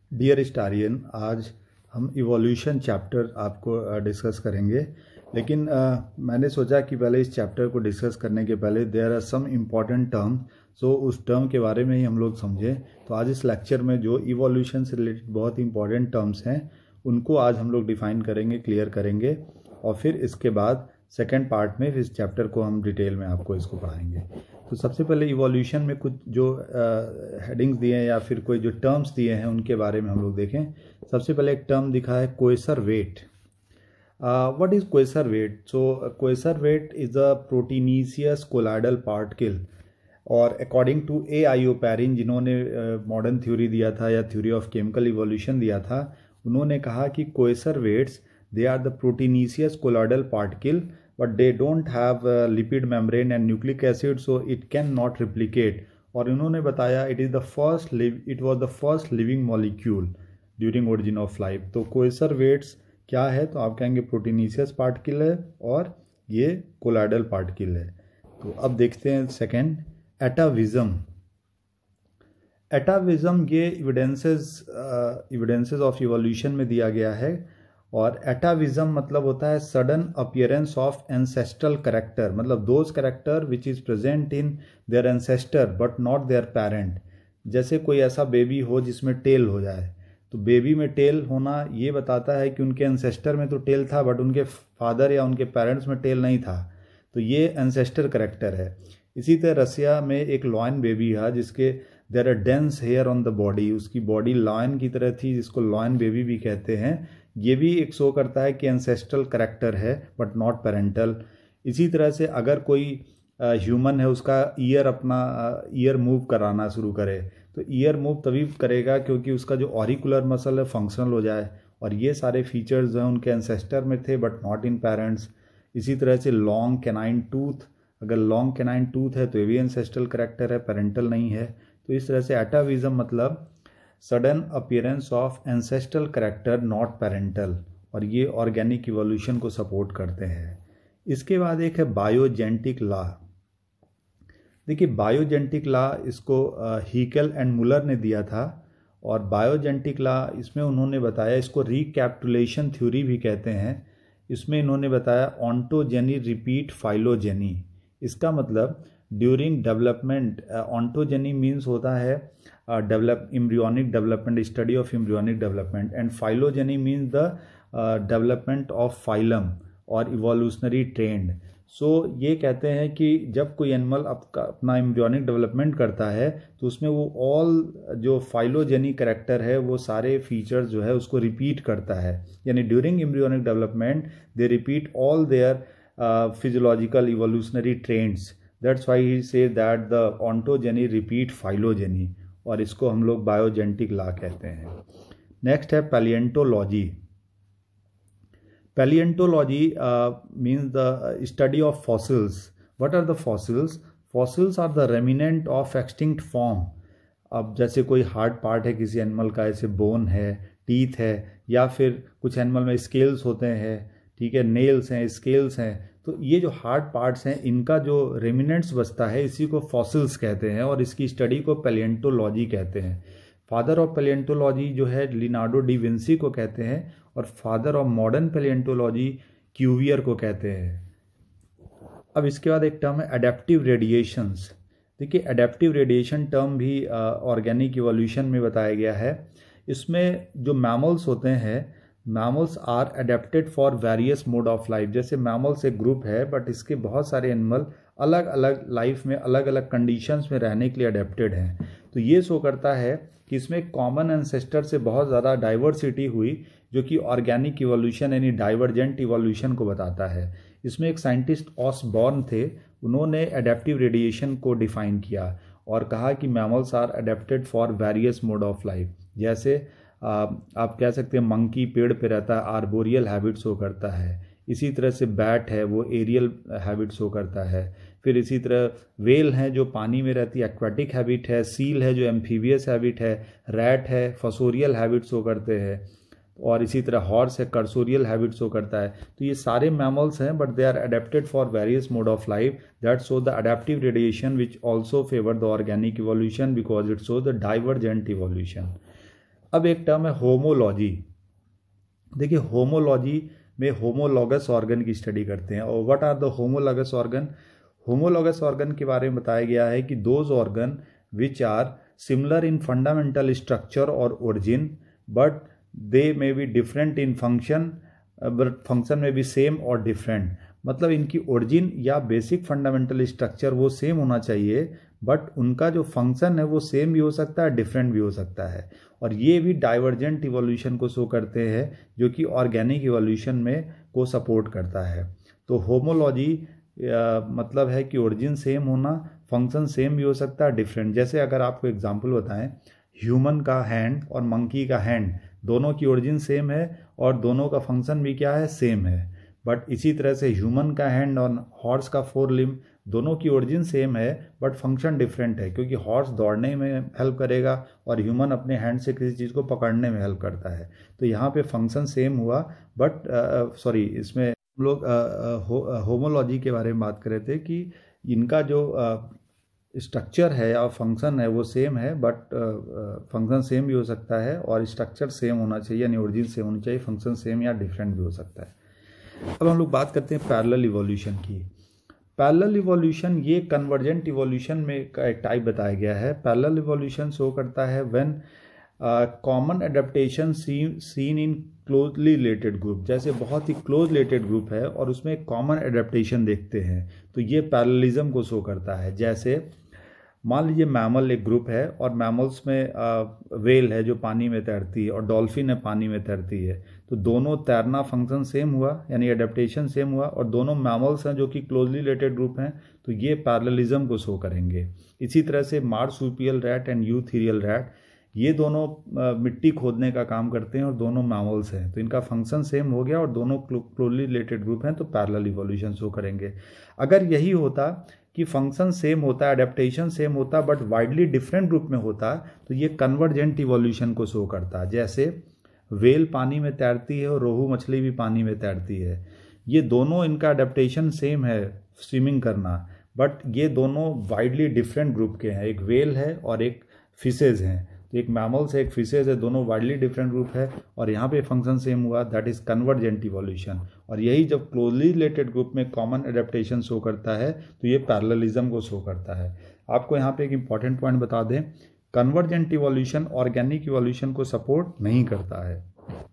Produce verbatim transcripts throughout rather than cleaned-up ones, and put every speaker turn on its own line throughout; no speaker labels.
Dear स्टारियन, आज हम evolution chapter आपको डिस्कस करेंगे। लेकिन आ, मैंने सोचा कि पहले इस चैप्टर को डिस्कस करने के पहले there are some important term, so उस टर्म के बारे में ही हम लोग समझें। तो आज इस लेक्चर में जो इवोल्यूशन से रिलेटेड बहुत इंपॉर्टेंट टर्म्स हैं उनको आज हम लोग डिफाइन करेंगे, क्लियर करेंगे, और फिर इसके बाद सेकेंड पार्ट में इस चैप्टर को हम डिटेल में आपको इसको पढ़ाएंगे। तो सबसे पहले इवोल्यूशन में कुछ जो हेडिंग्स दिए हैं या फिर कोई जो टर्म्स दिए हैं उनके बारे में हम लोग देखें। सबसे पहले एक टर्म दिखा है coacervate. What is coacervate? So coacervate is a proteinaceous colloidal particle, और अकॉर्डिंग टू ए आइयोपैरिन, जिन्होंने मॉडर्न uh, थ्योरी दिया था या थ्योरी ऑफ केमिकल इवोल्यूशन दिया था, उन्होंने कहा कि coacervates they are the proteinaceous colloidal particle, but they don't have a lipid membrane and nucleic acid, so it cannot replicate. और इन्होंने बताया it is the first live it was the first living molecule during origin of life. तो कोएसर weights क्या है? तो आप कहेंगे प्रोटीनीशियस particle है और ये कोलाइडल पार्टिकल है। तो अब देखते हैं सेकेंड, एटाविज्म। एटाविज्म ये इविडेंसेस इविडेंसेस ऑफ इवोल्यूशन में दिया गया है, और एटाविज्म मतलब होता है sudden appearance of ancestral character, मतलब those character which is present in their ancestor but not their parent. जैसे कोई ऐसा बेबी हो जिसमें टेल हो जाए, तो बेबी में टेल होना ये बताता है कि उनके एंसेस्टर में तो टेल था बट उनके फादर या उनके पेरेंट्स में टेल नहीं था, तो ये एंसेस्टर करेक्टर है। इसी तरह रसिया में एक लॉयन बेबी है जिसके there are dense hair on the body, उसकी बॉडी लॉयन की तरह थी, जिसको लॉयन बेबी भी कहते हैं। ये भी एक शो करता है कि एंसेस्ट्रल करेक्टर है बट नॉट पेरेंटल। इसी तरह से अगर कोई ह्यूमन है, उसका ईयर अपना ईयर मूव कराना शुरू करे, तो ईयर मूव तभी करेगा क्योंकि उसका जो ऑरिकुलर मसल है फंक्शनल हो जाए, और ये सारे फीचर्स जो हैं उनके एंसेस्टर में थे बट नॉट इन पेरेंट्स। इसी तरह से लॉन्ग कैनाइन टूथ, अगर लॉन्ग कैनाइन टूथ है तो ये भी एंसेस्ट्रल करेक्टर है, पेरेंटल नहीं है। तो इस तरह से एटाविज्म मतलब sudden appearance of ancestral character not parental, और ये ऑर्गेनिक इवोल्यूशन को सपोर्ट करते हैं। इसके बाद एक है बायोजेनेटिक लॉ। देखिए बायोजेनेटिक लॉ इसको हीकेल एंड मुलर ने दिया था, और बायोजेनेटिक लॉ इसमें उन्होंने बताया, इसको रिकैप्टुलेशन थ्योरी भी कहते हैं। इसमें इन्होंने बताया ऑन्टोजेनी रिपीट फाइलोजेनी। इसका मतलब ड्यूरिंग डेवलपमेंट, ऑन्टोजेनी मीन्स होता है develop embryonic development, study of embryonic development, and phylogeny means the development of phylum और इवोल्यूशनरी ट्रेंड। सो ये कहते हैं कि जब कोई एनिमल अपना एम्ब्रियोनिक डेवलपमेंट करता है तो उसमें वो ऑल जो फाइलोजेनी करेक्टर है वो सारे फीचर्स जो है उसको रिपीट करता है, यानी during embryonic development they repeat all their physiological evolutionary trends. That's why he say that the ontogeny repeat phylogeny, और इसको हम लोग बायोजेनेटिक लॉ कहते हैं। नेक्स्ट है palaeontology. Palaeontology means the study of fossils. What are the fossils? Fossils are the remnant of extinct form. अब जैसे कोई हार्ड पार्ट है किसी एनिमल का, ऐसे बोन है, टीथ है, या फिर कुछ एनिमल में स्केल्स होते हैं, ठीक है, नेल्स हैं, स्केल्स हैं, तो ये जो हार्ड पार्ट्स हैं इनका जो रेमिनेंट्स बचता है इसी को फॉसिल्स कहते हैं, और इसकी स्टडी को पैलिएंटोलॉजी कहते हैं। फादर ऑफ पैलिएंटोलॉजी जो है लियोनार्डो डी विंसी को कहते हैं, और father of modern palaeontology Cuvier को कहते हैं। अब इसके बाद एक टर्म है एडेप्टिव रेडिएशंस। देखिए एडेप्टिव रेडिएशन टर्म भी ऑर्गेनिक इवोल्यूशन में बताया गया है। इसमें जो मैमल्स होते हैं, mammals are adapted for various mode of life. जैसे मैमल्स एक ग्रुप है बट इसके बहुत सारे एनिमल अलग अलग लाइफ में अलग अलग कंडीशंस में रहने के लिए अडेप्टेड हैं। तो ये शो करता है कि इसमें कॉमन एंसेस्टर से बहुत ज़्यादा डाइवर्सिटी हुई, जो कि ऑर्गेनिक इवोल्यूशन यानी डाइवर्जेंट इवोल्यूशन को बताता है। इसमें एक साइंटिस्ट ऑसबॉर्न थे, उन्होंने अडेप्टिव रेडिएशन को डिफाइन किया और कहा कि mammals are adapted for various mode of life. जैसे आप कह सकते हैं मंकी पेड़ पे रहता है, आर्बोरियल हैबिट शो करता है। इसी तरह से बैट है वो एरियल हैबिट शो करता है। फिर इसी तरह वेल हैं जो पानी में रहती है, एक्वाटिक हैबिट है। सील है जो एम्फीबियस हैबिट है। रैट है फसोरियल हैबिट शो करते हैं, और इसी तरह हॉर्स है कर्सोरियल हैबिट शो करता है। तो ये सारे मैमल्स हैं but they are adapted for various mode of life. That show the adaptive radiation which also favour the organic evolution because it show the divergent evolution. अब एक term है homology. देखिए होमोलॉजी में होमोलॉगस ऑर्गन की study करते हैं। और what are the homologous organ? Homologous organ के बारे में बताया गया है कि those organ which are similar in fundamental structure और origin but they may be different in function, but function में भी सेम और डिफरेंट। मतलब इनकी ओरिजिन या बेसिक फंडामेंटल स्ट्रक्चर वो सेम होना चाहिए, बट उनका जो फंक्शन है वो सेम भी हो सकता है, डिफरेंट भी हो सकता है। और ये भी डाइवर्जेंट इवोल्यूशन को शो करते हैं, जो कि ऑर्गेनिक इवोल्यूशन में को सपोर्ट करता है। तो होमोलॉजी मतलब है कि ओरिजिन सेम होना, फंक्शन सेम भी हो सकता है, डिफरेंट। जैसे अगर आपको एग्जांपल बताएं, ह्यूमन का हैंड और मंकी का हैंड दोनों की ओरिजिन सेम है और दोनों का फंक्शन भी क्या है, सेम है। बट इसी तरह से ह्यूमन का हैंड और हॉर्स का फोर लिम्ब दोनों की ओरिजिन सेम है बट फंक्शन डिफरेंट है, क्योंकि हॉर्स दौड़ने में हेल्प करेगा और ह्यूमन अपने हैंड से किसी चीज़ को पकड़ने में हेल्प करता है। तो यहाँ पे फंक्शन सेम हुआ, बट सॉरी इसमें हम लोग होमोलॉजी के बारे में बात कर रहे थे कि इनका जो स्ट्रक्चर है और फंक्शन है वो सेम है, बट फंक्शन सेम भी हो सकता है और स्ट्रक्चर सेम होना चाहिए, यानी ओरिजिन सेम होनी चाहिए, फंक्शन सेम या डिफरेंट भी हो सकता है। अब हम लोग बात करते हैं पैरेलल इवोल्यूशन की। पैरेलल इवोल्यूशन ये कन्वर्जेंट इवोल्यूशन में एक टाइप बताया गया है। पैरेलल इवोल्यूशन शो करता है when common adaptation seen in closely related group. जैसे बहुत ही क्लोज रिलेटेड ग्रुप है और उसमें एक कॉमन एडेप्टेशन देखते हैं, तो ये पैरेललिज्म को शो करता है। जैसे मान लीजिए मैमल एक ग्रुप है और मैमल्स में वेल है जो पानी में तैरती है और डॉल्फिन है पानी में तैरती है, तो दोनों तैरना फंक्शन सेम हुआ, यानी एडेप्टेशन सेम हुआ, और दोनों मैमल्स हैं जो कि क्लोजली रिलेटेड ग्रुप हैं, तो ये पैरेललिज्म को शो करेंगे। इसी तरह से marsupial rat and eutherian rat, ये दोनों मिट्टी खोदने का काम करते हैं और दोनों मैमल्स हैं, तो इनका फंक्शन सेम हो गया और दोनों क्लोजली रिलेटेड ग्रुप हैं, तो पैरेलल इवोल्यूशन शो करेंगे। अगर यही होता कि फंक्शन सेम होता, एडेप्टेशन सेम होता, बट वाइडली डिफरेंट ग्रुप में होता, तो ये कन्वर्जेंट इवोल्यूशन को शो करता। जैसे वेल पानी में तैरती है और रोहू मछली भी पानी में तैरती है, ये दोनों इनका एडेप्टेशन सेम है स्विमिंग करना, बट ये दोनों वाइडली डिफरेंट ग्रुप के हैं। एक वेल है और एक फिशेज हैं, तो एक मैमल्स है एक फिशेज है, दोनों वाइडली डिफरेंट ग्रुप है और यहाँ पे फंक्शन सेम हुआ, दैट इज कन्वर्जेंट इवोल्यूशन। और यही जब क्लोजली रिलेटेड ग्रुप में कॉमन एडेप्टेशन शो करता है तो ये पैरेललिज्म को शो करता है। आपको यहाँ पे एक इंपॉर्टेंट पॉइंट बता दें, कन्वर्जेंट इवोल्यूशन ऑर्गेनिक इवोल्यूशन को सपोर्ट नहीं करता है।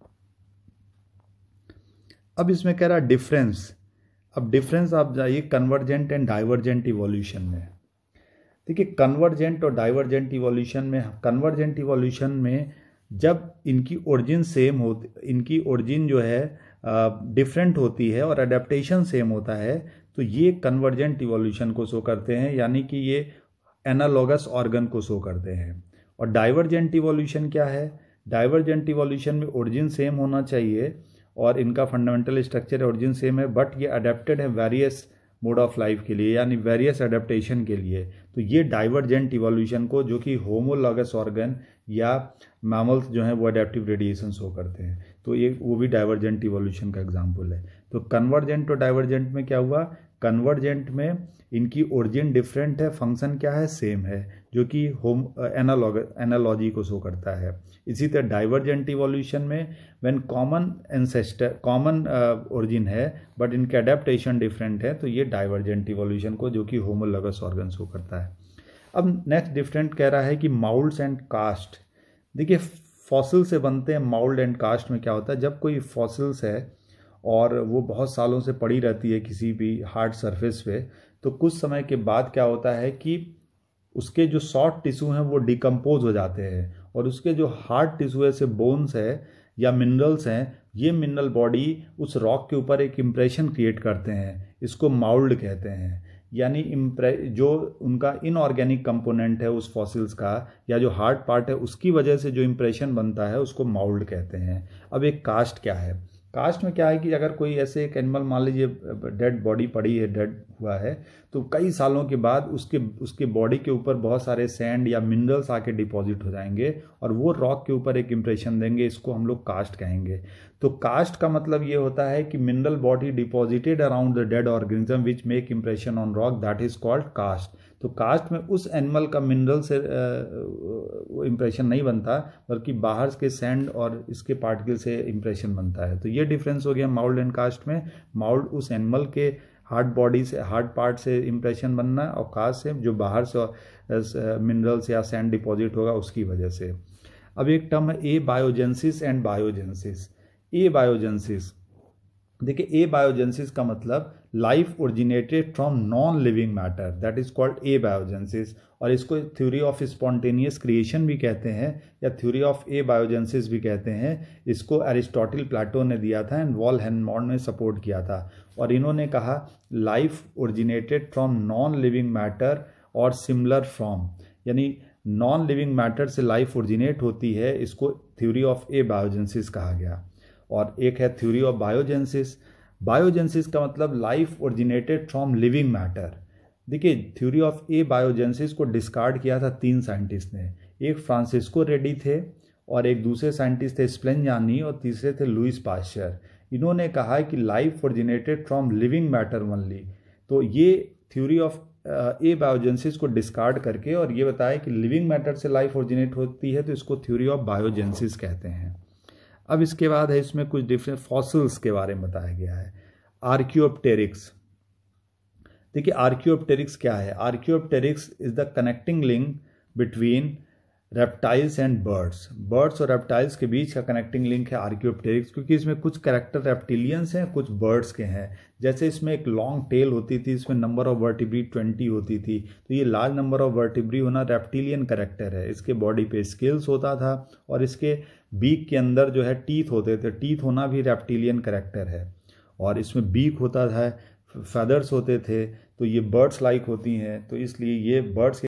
अब इसमें कह रहा है डिफरेंस। अब डिफरेंस आप जाइए कन्वर्जेंट एंड डाइवर्जेंट इवोल्यूशन में। देखिए कन्वर्जेंट और डाइवर्जेंट इवोल्यूशन में, कन्वर्जेंट इवोल्यूशन में जब इनकी ओरिजिन सेम होती, इनकी ओरिजिन जो है डिफरेंट होती है और एडेप्टेशन सेम होता है, तो ये कन्वर्जेंट इवोल्यूशन को शो करते हैं, यानी कि ये एनालॉगस ऑर्गन को शो करते हैं। और डाइवर्जेंट इवोल्यूशन क्या है? डाइवर्जेंट इवोल्यूशन में ओरिजिन सेम होना चाहिए और इनका फंडामेंटल स्ट्रक्चर ओरिजिन सेम है, बट ये अडेप्टेड है वेरियस मोड ऑफ लाइफ के लिए, यानी वेरियस एडेप्टेशन के लिए। तो ये डाइवर्जेंट इवोल्यूशन को, जो कि होमोलॉगस ऑर्गन या मैमल्स जो हैं वो अडेप्टिव रेडिएशन शो करते हैं, तो ये वो भी डाइवर्जेंट इवोल्यूशन का एग्जांपल है। तो कन्वर्जेंट और डाइवर्जेंट में क्या हुआ? कन्वर्जेंट में इनकी ओरिजिन डिफरेंट है, फंक्शन क्या है, सेम है, जो कि होम एनालॉग एनालॉजी को शो करता है। इसी तरह डाइवर्जेंट इवोल्यूशन में when common ancestor common origin है बट इनके अडेप्टेशन डिफरेंट है, तो ये डाइवर्जेंट इवोल्यूशन को, जो कि होमोलॉगस ऑर्गन शो करता है। अब नेक्स्ट डिफरेंट कह रहा है कि माउल्ड्स एंड कास्ट। देखिए फॉसिल से बनते हैं माउल्ड एंड कास्ट में क्या होता है, जब कोई फॉसिल्स है और वो बहुत सालों से पड़ी रहती है किसी भी हार्ड सरफेस पे, तो कुछ समय के बाद क्या होता है कि उसके जो सॉफ्ट टिश्यू हैं वो डिकम्पोज हो जाते हैं और उसके जो हार्ड टिश्यू है, जैसे बोन्स है या मिनरल्स हैं, ये मिनरल बॉडी उस रॉक के ऊपर एक इम्प्रेशन क्रिएट करते हैं, इसको माउल्ड कहते हैं। यानी इम्प्रे जो उनका इनऑर्गेनिक कंपोनेंट है उस फॉसिल्स का या जो हार्ड पार्ट है, उसकी वजह से जो इम्प्रेशन बनता है उसको माउल्ड कहते हैं। अब एक कास्ट क्या है? कास्ट में क्या है कि अगर कोई ऐसे एक एनिमल, मान लीजिए डेड बॉडी पड़ी है, डेड हुआ है, तो कई सालों के बाद उसके उसके बॉडी के ऊपर बहुत सारे सैंड या मिनरल्स आके डिपॉजिट हो जाएंगे और वो रॉक के ऊपर एक इम्प्रेशन देंगे, इसको हम लोग कास्ट कहेंगे। तो कास्ट का मतलब ये होता है कि mineral body deposited around the dead organism which make impression on rock, that is called cast. तो कास्ट में उस एनिमल का मिनरल से इम्प्रेशन नहीं बनता, बल्कि बाहर के सैंड और इसके पार्टिकल से इम्प्रेशन बनता है। तो ये डिफरेंस हो गया माउल्ड एंड कास्ट में। माउल्ड उस एनिमल के हार्ड बॉडी से, हार्ड पार्ट से इम्प्रेशन बनना है, और कास्ट से जो बाहर से मिनरल्स या सैंड डिपॉजिट होगा उसकी वजह से। अब एक टर्म है ए बायोजेंसिस एंड बायोजेंसिस। ए बायोजेंसिस, देखिए ए बायोजेंसिस का मतलब life originated from non living matter, that is called abiogenesis. और इसको थ्योरी ऑफ स्पॉन्टेनियस क्रिएशन भी कहते हैं या थ्योरी ऑफ ए बायोजेंसिस भी कहते हैं। इसको अरिस्टोटल, प्लेटो ने दिया था एंड वॉल हेनमॉर्न ने सपोर्ट किया था। और इन्होंने कहा life originated from non living matter और सिमिलर फ्रॉम, यानी नॉन लिविंग मैटर से लाइफ ओरिजिनेट होती है, इसको थ्योरी ऑफ ए बायोजेंसिस कहा गया। और एक है थ्योरी ऑफ बायोजेंसिस। बायोजेंसिस का मतलब life originated from living matter. देखिए थ्योरी ऑफ ए बायोजेंसिस को डिस्कार्ड किया था तीन साइंटिस्ट ने, एक फ्रांसिस्को रेड्डी थे और एक दूसरे साइंटिस्ट थे स्प्लेंजानी और तीसरे थे लुइस पास्चर। इन्होंने कहा कि life originated from living matter only. तो ये थ्योरी ऑफ ए बायोजेंसिस को डिस्कार्ड करके और ये बताया कि लिविंग मैटर से लाइफ ओरिजिनेट होती है, तो इसको थ्योरी ऑफ बायोजेंसिस कहते हैं। अब इसके बाद है इसमें कुछ डिफरेंट फॉसिल्स के बारे में बताया गया है। आर्कियोप्टेरिक्स, देखिए आर्कियोप्टेरिक्स क्या है? Archaeopteryx is the connecting link between reptiles and birds. Birds और रेप्टाइल्स के बीच का कनेक्टिंग लिंक है आर्कियोप्टेरिक्स, क्योंकि इसमें कुछ कैरेक्टर रेप्टिलियंस हैं, कुछ बर्ड्स के हैं। जैसे इसमें एक लॉन्ग टेल होती थी, इसमें नंबर ऑफ वर्टिब्री ट्वेंटी होती थी, तो ये लार्ज नंबर ऑफ वर्टिब्री होना रेप्टिलियन कैरेक्टर है। इसके बॉडी पे स्केल्स होता था और इसके बीक के अंदर जो है टीथ होते थे, टीथ होना भी रेप्टिलियन कैरेक्टर है। और इसमें बीक होता था, फेदर्स होते थे, तो ये बर्ड्स लाइक होती हैं, तो इसलिए ये बर्ड्स